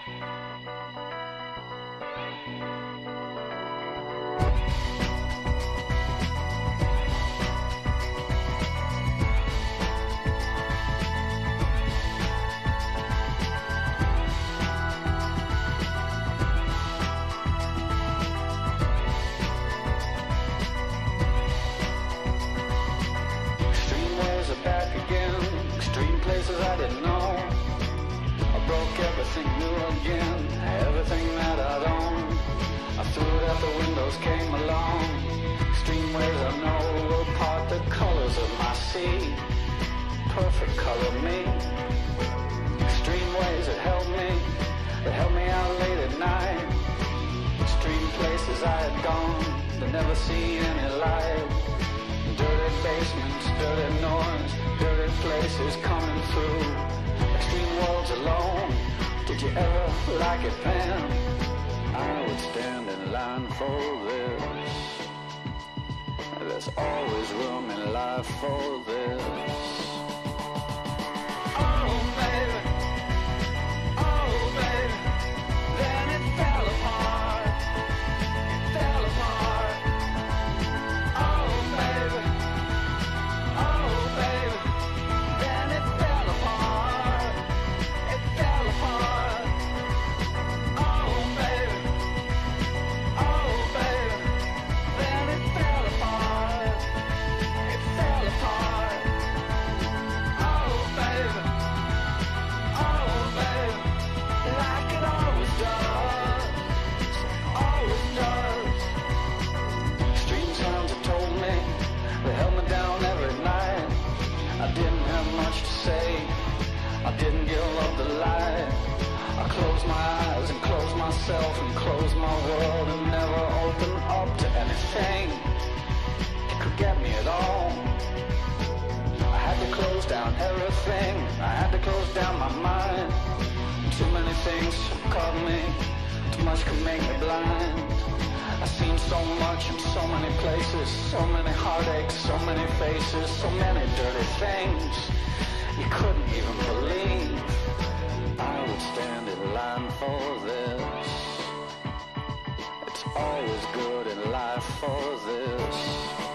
Perfect color me. Extreme ways that help me out late at night. Extreme places I had gone but never seen any light. Dirty basements, dirty noise, dirty places coming through. Extreme worlds alone. Did you ever like it, Pam? I would stand in line for this. There's always room in life for this. And close my world and never open up to anything that could get me at all. I had to close down everything. I had to close down my mind. Too many things caught me. Too much could make me blind. I've seen so much in so many places, so many heartaches, so many faces, so many dirty things you couldn't even believe. I would stand in line for this. It's always good in life for this.